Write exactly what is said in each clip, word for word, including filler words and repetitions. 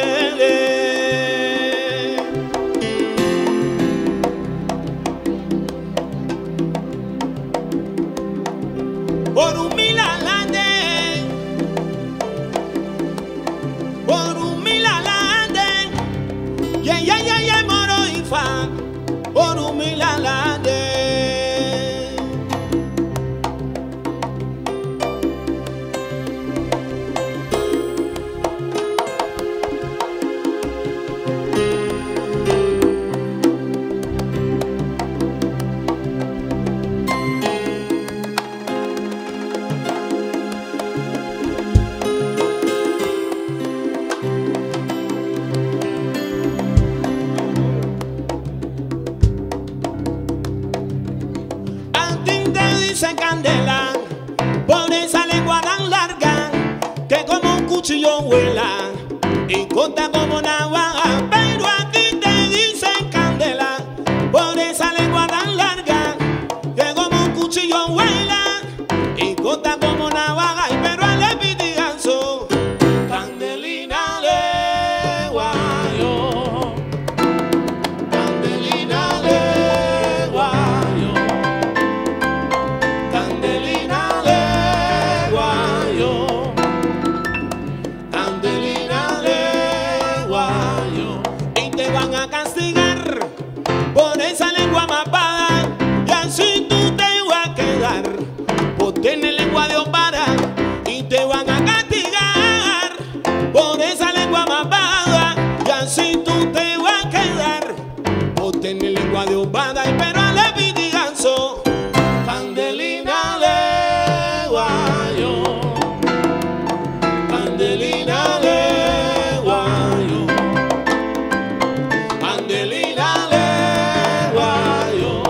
Por un milalande, por un milalande, yeah, yeah, yeah, yeah, moro ifa, por un milalande. Candela, por esa lengua tan larga que como un cuchillo vuela y corta como navaja. Pero a ti te dicen candela, por esa lengua tan larga que como un cuchillo vuela y corta como navaja. Y pero a le pidi ganso, candelina le guayo, candelina le guayo. Candelina le guayo, candelina le guayo. Y te van a castigar por esa lengua mapada, y así tú te vas a quedar por tener lengua de opara. Y te van a castigar por esa lengua mapada, y así tú te vas a quedar por tener lengua de opara. Y pero a le pidi ganso, candelina le guayo, candelina le guayo, candelina le guayo,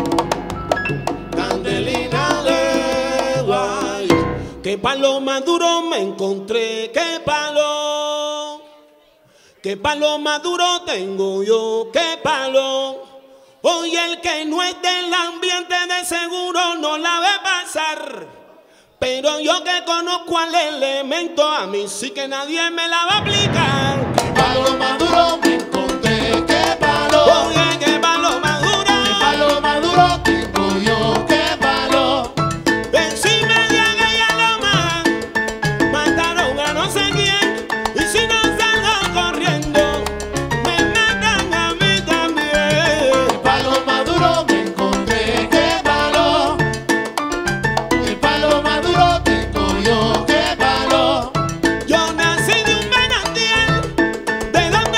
candelina le guayo. Qué palo más duro me encontré, qué palo, qué palo más duro tengo yo, qué palo. Hoy el que no es del ambiente de seguro no la ve pasar, pero yo que conozco al elemento, a mí sí que nadie me la va a aplicar. Qué palo más duro me encontré, qué palo. Oye, qué palo más duro, Qué palo más duro tengo yo, qué palo. encima de aquella loma mataron a no sé quién, y si no salgo corriendo me matan a mí también. Qué palo más duro me encontré, qué palo. Qué palo más duro tengo yo, qué palo. Yo nací de un manantial, de donde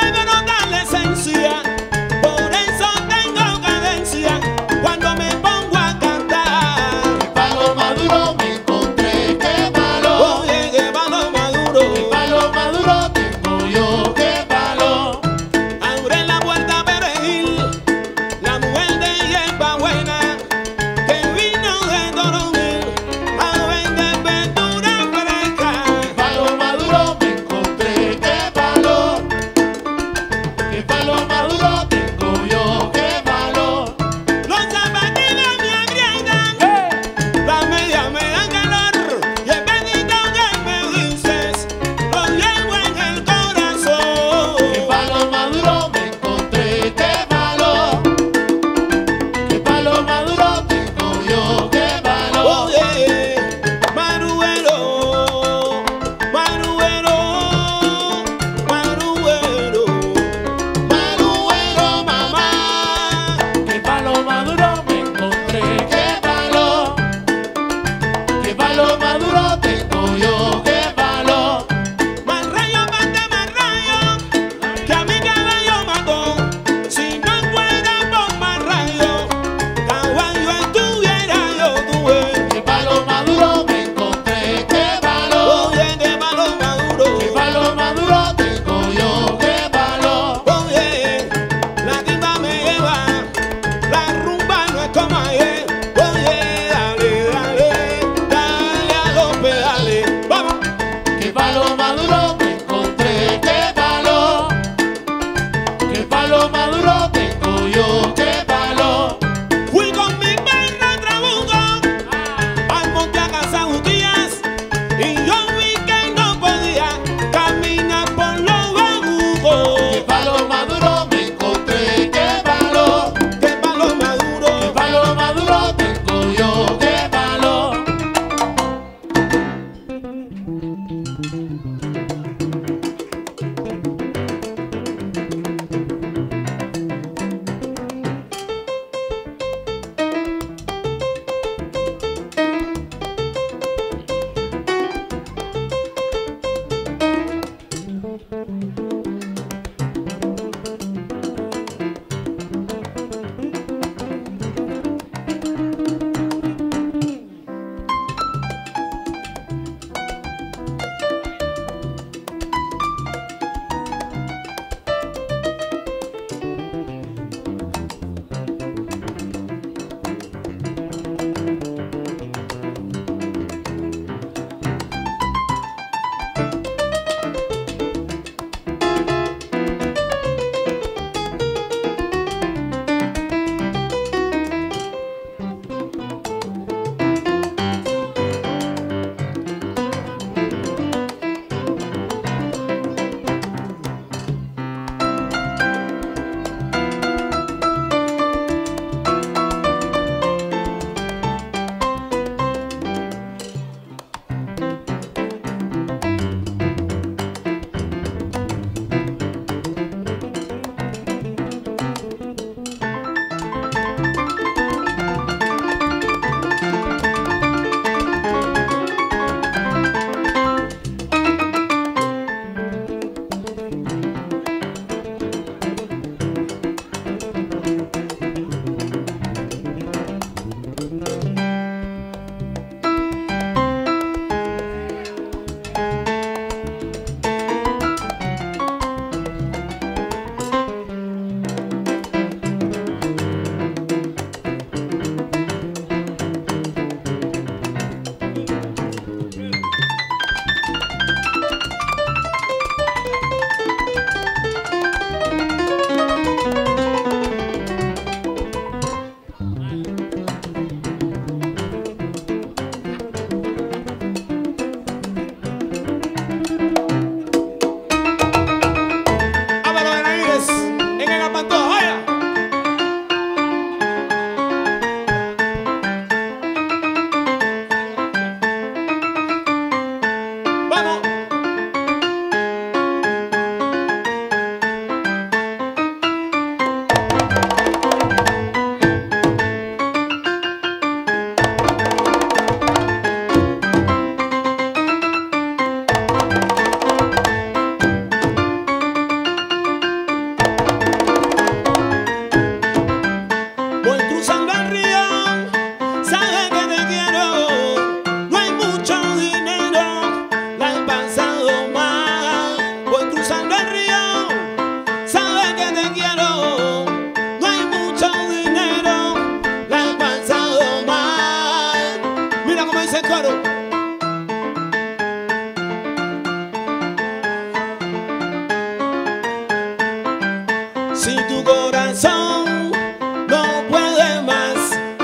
Si tu corazón no puede más,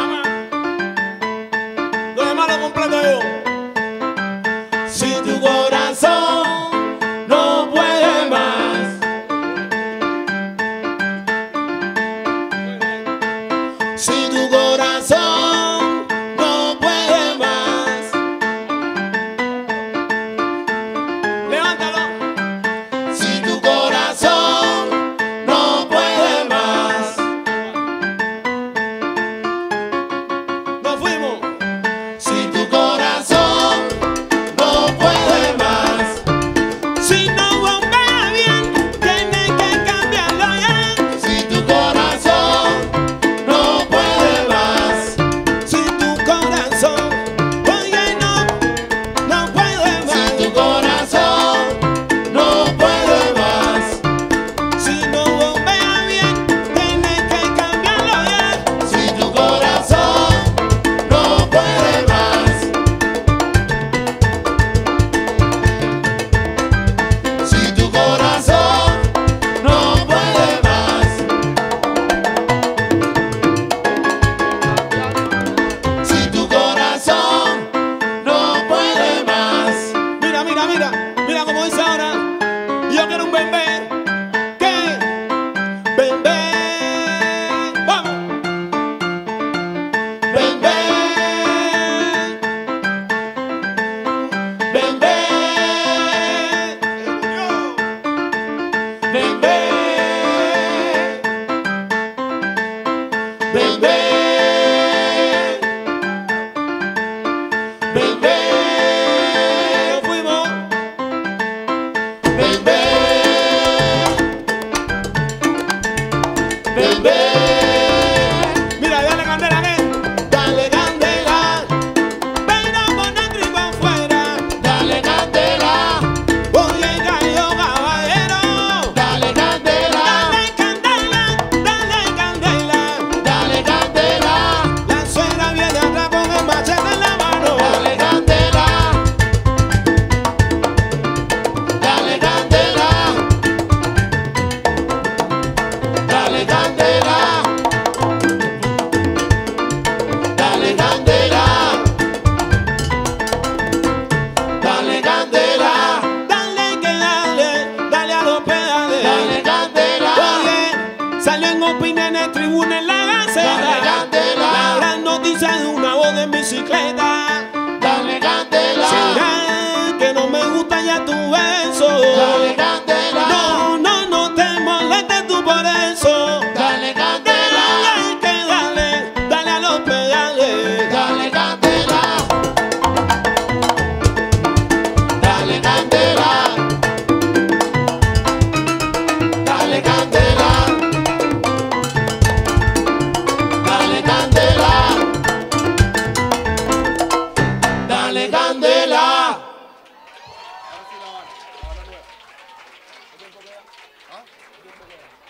lo demás lo completo yo. Si tu corazón no puede más, si tu corazón no puede más, levántalo. Si tu corazón no puede más, nos fuimos. Si tu corazón no puede más, si no bombea bien, tienes que cambiarlo ya. Si tu corazón no puede más, si tu corazón, oye, no, no puede más. Si tu corazón no puede más, si no bombea bien, tienes que cambiarlo ya. Si tu corazón no puede más, si tu corazón no puede más, si tu corazón no puede más. Mira, mira, mira, mira como dice ahora. Yo quiero un bebé. ¿Qué? Bebé. Vamos. Bebé. Bebé. Bebé. Bebé. Bebé. Nos fuimos. Bebé. Bebé. Mira, dale candela, ¿qué? Dale candela. Ven a poner trigo afuera. Dale candela. Oye, gallo caballero. Dale candela. Dale candela. Dale candela. Dale candela. La suegra viene atrás con el machete en la mano. Dale candela. Dale candela. Dale candela. Dale candela. Dale candela. Dale que dale, dale a los pedales. Dale candela. Oye, salió en opiniones, tribuna en la Gaceta. Dale candela. La gran noticia de una boda en bicicleta. Dale candela. Será que no me gusta ya tu beso. Dale candela. No, no, no te molestes tú por eso. Dale candela. Dale que dale, dale a los pedales. Dale candela. Dale candela. Dale candela. Dale candela. Dale candela. Ahora sí la van. Ahora nueva. ¿Qué tiempo queda? ¿Ah? ¿Qué tiempo queda?